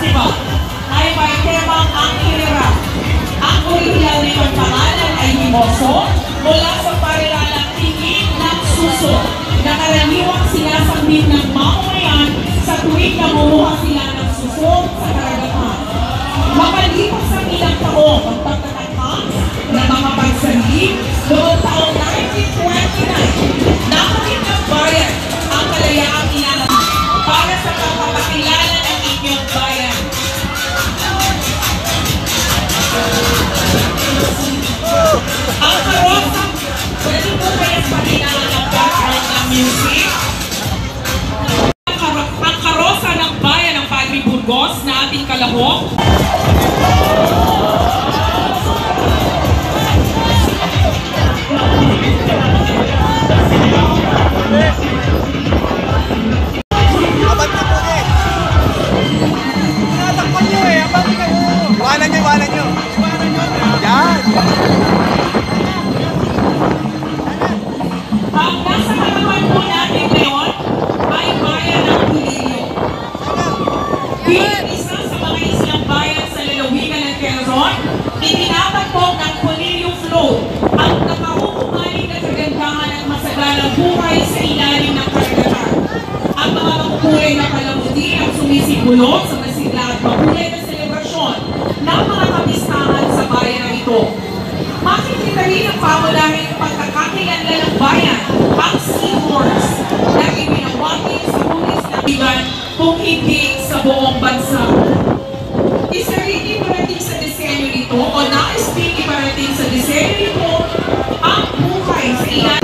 Festival ay may temang ang hirap. Ang original nitong pangalan ay Himoso mula sa parilalang tingin ng suso na karaniwang sinasambit ng mamamayan sa tuwing namumuha sila ng suso sa karagatan. Makalipas ang ilang taong magpagtatangkas na mga pagsandig noong taong 1929, nakamit ng bayan ang kalayaang inanap para sa pagpapakilala ng inyong bayan. Ang karosa, pwede mo kaya pakilaan ng background ng music? Ang karosa ng bayan ng Padre Burgos na ating kalahok. Iwanan nyo. Yan. Ang nasa harapan po natin ngayon ay bayan ng Pulilio. Bilang isa sa mga islang bayan sa lalawigan ng Quezon, itinatagpok ng Pulilio Float ang nakahukumaling na kagandahan at masagalang buhay sa ilalim ng karagatan. Ang mga makukulay na kalamuti ang sumisigulot sa masigla at makulay na selebrasyon ng mga kapistahan sa bayan na ito. Makikita rin ang pangunahing pagkakakilanlan ng bayan, ang Seahorse, na ibinawagi sa pulis na bigan kung hindi sa buong bansa. Isa rin iparating sa disenyo nito o nais din iparating sa disenyo nito ang buhay sa ilalim.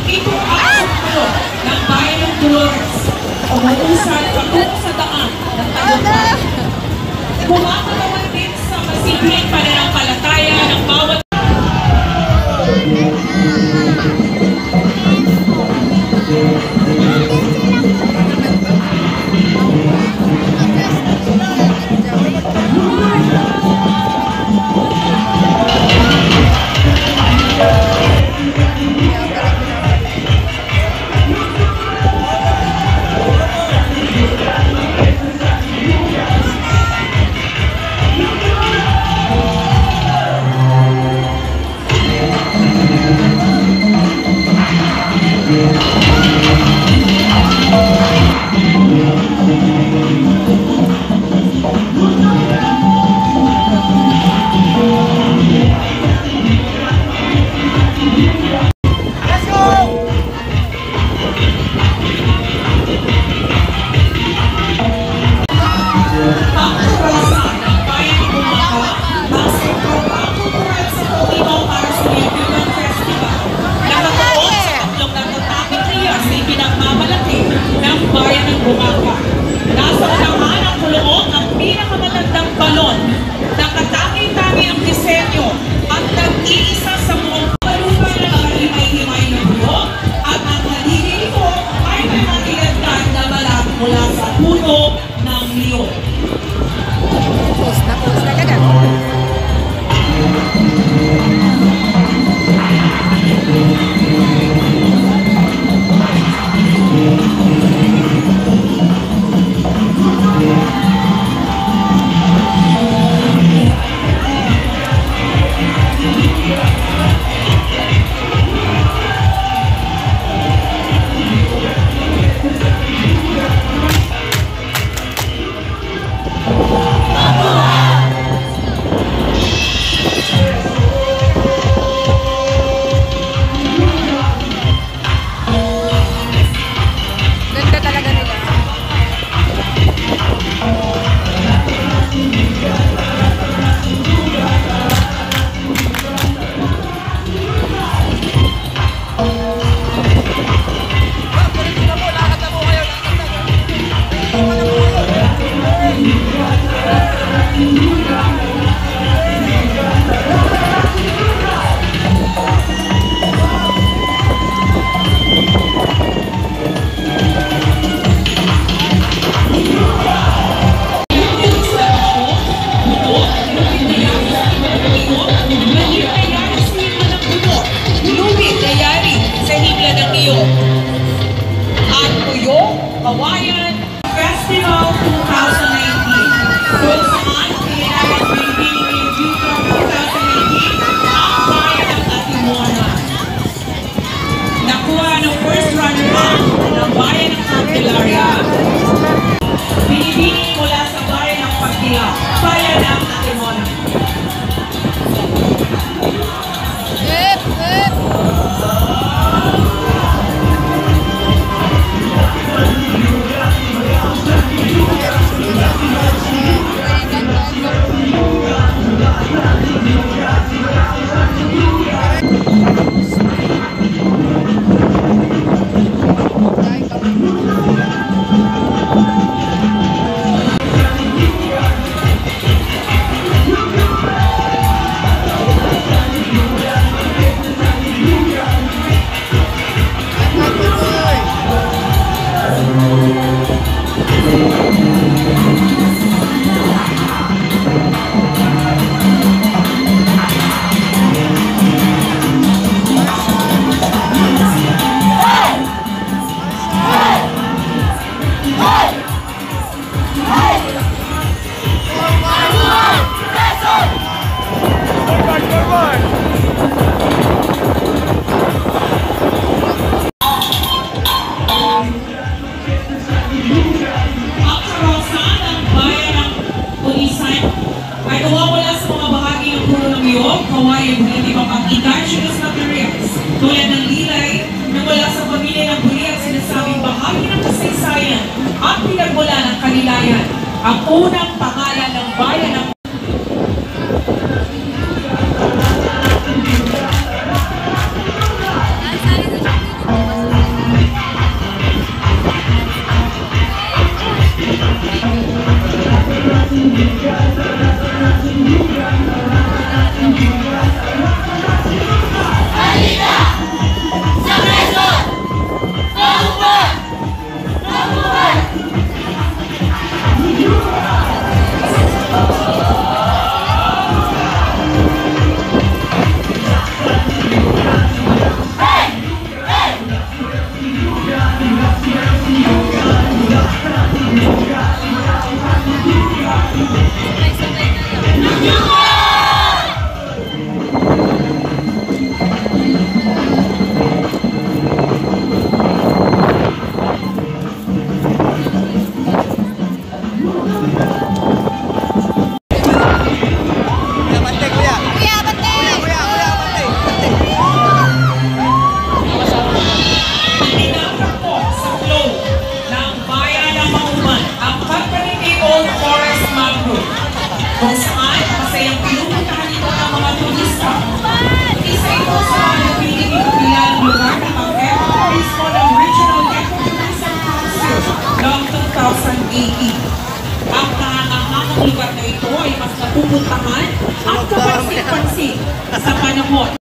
Ito ang sumulo ng bayan ng Dolores. Umuusad patungo sa daan ng tagumpay. Kumakatawan din sa masimpleng pananampalataya ng bawat Kawayan Festival 2019. Kung saan pinanayang Review 2019 ang bayan ng Atimuana. Nakuha ng first runner-up ng bayan ng Candelaria. Binibining mula sa bayan ng Pagdila, bayan ng Atimuana. Kawayan at iba pang indigenous materials tulad ng lilay na mula sa pamilya ng huli at sinasabing bahagi ng kasaysayan at pinagmula ng kanilayan. Ang unang pangalan ng bayan ng pinupuntahan ang kapansin-pansin sa panahon